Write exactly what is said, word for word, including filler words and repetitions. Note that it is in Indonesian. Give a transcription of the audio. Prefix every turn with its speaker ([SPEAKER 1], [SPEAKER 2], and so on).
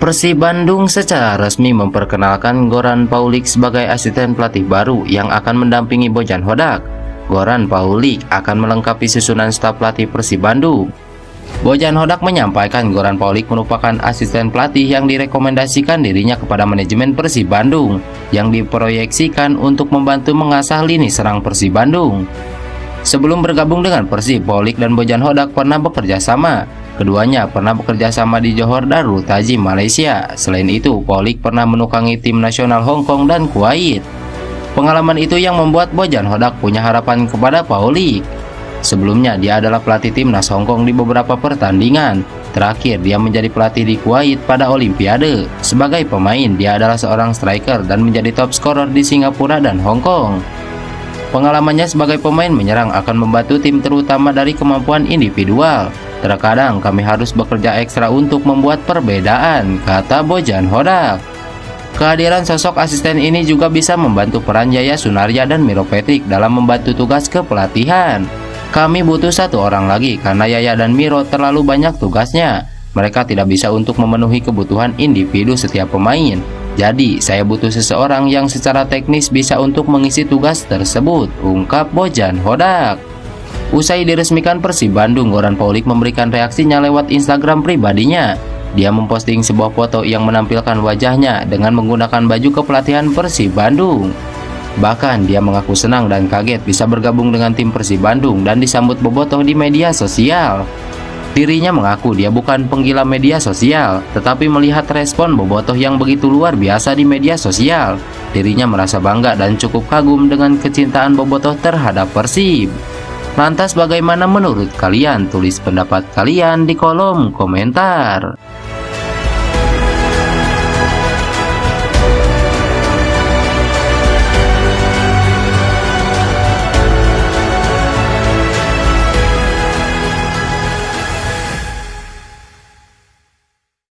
[SPEAKER 1] Persib Bandung secara resmi memperkenalkan Goran Paulik sebagai asisten pelatih baru yang akan mendampingi Bojan Hodak. Goran Paulik akan melengkapi susunan staf pelatih Persib Bandung. Bojan Hodak menyampaikan Goran Paulik merupakan asisten pelatih yang direkomendasikan dirinya kepada manajemen Persib Bandung yang diproyeksikan untuk membantu mengasah lini serang Persib Bandung. Sebelum bergabung dengan Persib, Paulik dan Bojan Hodak pernah bekerja sama. Keduanya pernah bekerja sama di Johor Darul Ta'zim, Malaysia. Selain itu, Paulik pernah menukangi tim nasional Hong Kong dan Kuwait. Pengalaman itu yang membuat Bojan Hodak punya harapan kepada Paulik. Sebelumnya, dia adalah pelatih timnas Hong Kong di beberapa pertandingan. Terakhir, dia menjadi pelatih di Kuwait pada Olimpiade. Sebagai pemain, dia adalah seorang striker dan menjadi top scorer di Singapura dan Hong Kong. Pengalamannya sebagai pemain menyerang akan membantu tim terutama dari kemampuan individual. Terkadang kami harus bekerja ekstra untuk membuat perbedaan, kata Bojan Hodak. Kehadiran sosok asisten ini juga bisa membantu peran Yaya Sunarya dan Miro Petrick dalam membantu tugas kepelatihan. Kami butuh satu orang lagi karena Yaya dan Miro terlalu banyak tugasnya. Mereka tidak bisa untuk memenuhi kebutuhan individu setiap pemain. Jadi, saya butuh seseorang yang secara teknis bisa untuk mengisi tugas tersebut, ungkap Bojan Hodak. Usai diresmikan Persib Bandung, Goran Paulik memberikan reaksinya lewat Instagram pribadinya. Dia memposting sebuah foto yang menampilkan wajahnya dengan menggunakan baju kepelatihan Persib Bandung. Bahkan dia mengaku senang dan kaget bisa bergabung dengan tim Persib Bandung dan disambut bobotoh di media sosial. Dirinya mengaku dia bukan penggila media sosial, tetapi melihat respon bobotoh yang begitu luar biasa di media sosial, dirinya merasa bangga dan cukup kagum dengan kecintaan bobotoh terhadap Persib. Lantas bagaimana menurut kalian? Tulis pendapat kalian di kolom komentar.